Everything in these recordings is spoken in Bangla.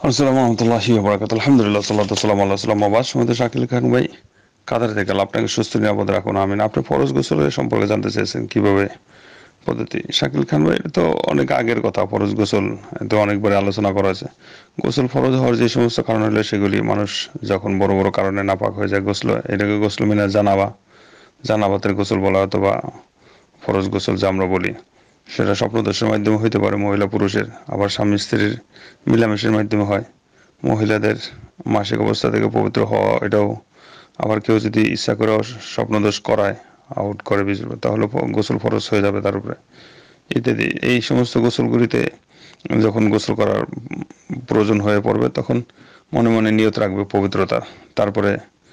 আসসালামু রহমতুল্লাহি ওয়া বারাকাতুহু। আলহামদুলিল্লাহ সাল্লাতু ওয়াসসালামু আলা রাসূলিল্লাহ। মাবাদ সুমতি শাকিল খান ভাই কাতার থেকে আপনাকে সুস্থ নিরাপদ রাখুন আমিন। আপনি ফরজ গোসলের সম্পর্কে জানতে চেয়েছেন কিভাবে পদ্ধতি। শাকিল খান ভাই, এটা তো অনেক আগের কথা। ফরজ গোসল তো অনেকবার আলোচনা করা হয়েছে। গোসল ফরজ হওয়ার যে সমস্ত কারণ হলে সেগুলি মানুষ যখন বড় বড় কারণে নাপাক হয়ে যায়, গোসল এটাকে গোসল মিনা জানাবা, জানাবাতের গোসল বলা অথবা ফরজ গোসল যা আমরা বলি, সেটা স্বপ্নদোষের মাধ্যমে হইতে পারে মহিলা পুরুষের, আবার স্বামী স্ত্রীর মিলামেশের মাধ্যমে হয়। মহিলাদের মাসিক অবস্থা থেকে পবিত্র হওয়া এটাও, আবার কেউ যদি ইচ্ছা করে স্বপ্নদোষ করায়, আউট করে তাহলে গোসল ফরজ হয়ে যাবে তার উপরে ইত্যাদি। এই সমস্ত গোসলগুলিতে যখন গোসল করার প্রয়োজন হয়ে পড়বে তখন মনে মনে নিয়ত রাখবে পবিত্রতা, তারপরে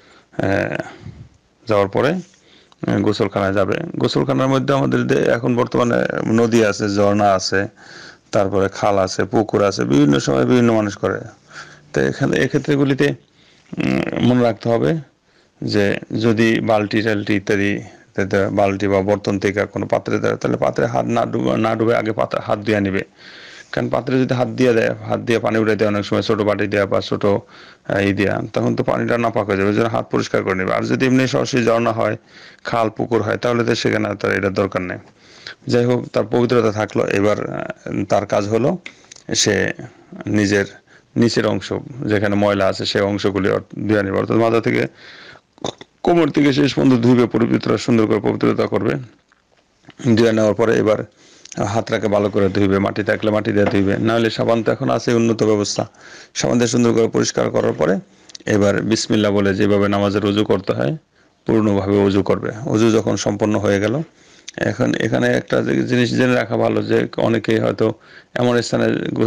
যাওয়ার পরে গোসলখানায় যাবে। গোসলখানার মধ্যে আমাদের এখন বর্তমানে নদী আছে, ঝর্ণা আছে, তারপরে খাল আছে, পুকুর আছে, বিভিন্ন সময় বিভিন্ন মানুষ করে। তো এখানে এক্ষেত্রেগুলিতে মনে রাখতে হবে যে যদি বালতি টালটি ইত্যাদি বালতি বা বর্তন থেকে কোনো পাত্রে দেয়, তাহলে পাত্রে হাত না ডুবে আগে হাত ধুয়ে নেবে। কারণ পাত্রে যদি হাত দিয়ে দেয়, হাত দিয়ে পানি উঠে দেয়, অনেক সময় ছোটো বাটি দেওয়া বা ছোটো দেওয়া, তখন তো পানিটা নাপাক হয়ে যাবে। যেন হাত পরিষ্কার করে নেবে। আর যদি এমনি সরাসরি ঝর্ণা হয়, খাল পুকুর হয়, তাহলে তো সেখানে তার এটার দরকার নেই। যাই হোক, তার পবিত্রতা থাকলো। এবার তার কাজ হলো সে নিজের নিচের অংশ যেখানে ময়লা আছে সেই অংশগুলি ধুয়ে নেবে, অর্থাৎ মাথা থেকে কোমর থেকে শেষ পর্যন্ত ধুইবে, পবিত্র সুন্দর করে পবিত্রতা করবে। ধুয়ে নেওয়ার পরে এবার হাতটাকে ভালো করে ধুইবে, মাটি থাকলে মাটি দিয়ে ধুইবে, নাহলে সাবান তো এখন আছে উন্নত ব্যবস্থা, সাবান দিয়ে সুন্দর করে পরিষ্কার করার পরে এবার বিসমিল্লাহ বলে যেভাবে নামাজের উজু করতে হয় পূর্ণভাবে উজু করবে। উজু যখন সম্পন্ন হয়ে গেল, এখন এখানে একটা জিনিস জেনে রাখা ভালো যে অনেকেই হয়তো এমন স্থানে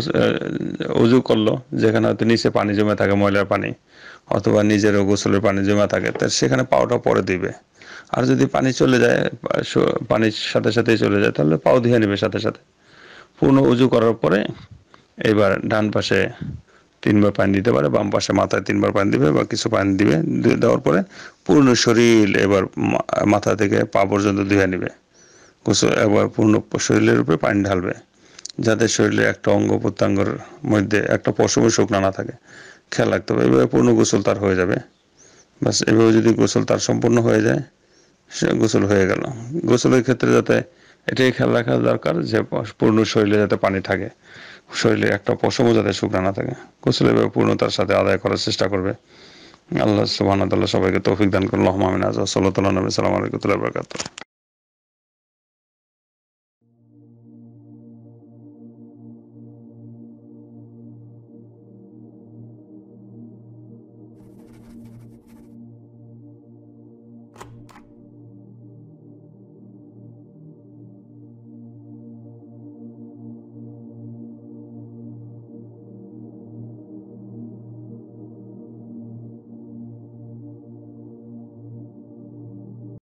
উজু করলো যেখানে হয়তো নিচে পানি জমে থাকে, ময়লার পানি, অথবা নিজেরও গোসলের পানি জমে থাকে, তা সেখানে পাওটা পরে দিবে। আর যদি পানি চলে যায়, পানির সাথে সাথেই চলে যায়, তাহলে পাও ধুয়ে নেবে সাথে সাথে। পূর্ণ উজু করার পরে এবার ডান পাশে 3 বার পানি দিতে পারে, বাম পাশে মাথায় 3 বার পানি দিবে বা কিছু পানি দিবে। দেওয়ার পরে পূর্ণ শরীর এবার মাথা থেকে পা পর্যন্ত ধুয়ে নেবে। গোসল একবার পূর্ণ শরীরের উপরে পানি ঢালবে, যাতে শরীরের একটা অঙ্গ প্রত্যঙ্গের মধ্যে একটা পশমও শুকনো না থাকে, খেয়াল রাখতে হবে। এভাবে পূর্ণ গোসল তার হয়ে যাবে। বাস এভাবে যদি গোসল তার সম্পূর্ণ হয়ে যায়, সে গোসল হয়ে গেল। গোসলের ক্ষেত্রে যাতে এটাই খেয়াল রাখা দরকার যে পূর্ণ শরীরে যাতে পানি থাকে, শরীরে একটা পশমও যাতে শুকনো না থাকে। গোসল এভাবে পূর্ণতার সাথে আদায় করার চেষ্টা করবে। আল্লাহ সুবহানাহু ওয়া তাআলা সবাইকে তৌফিক দান করুন। আল্লাহুম্মা আমিন। সাল্লাল্লাহু আলাইহি ওয়া সাল্লাম।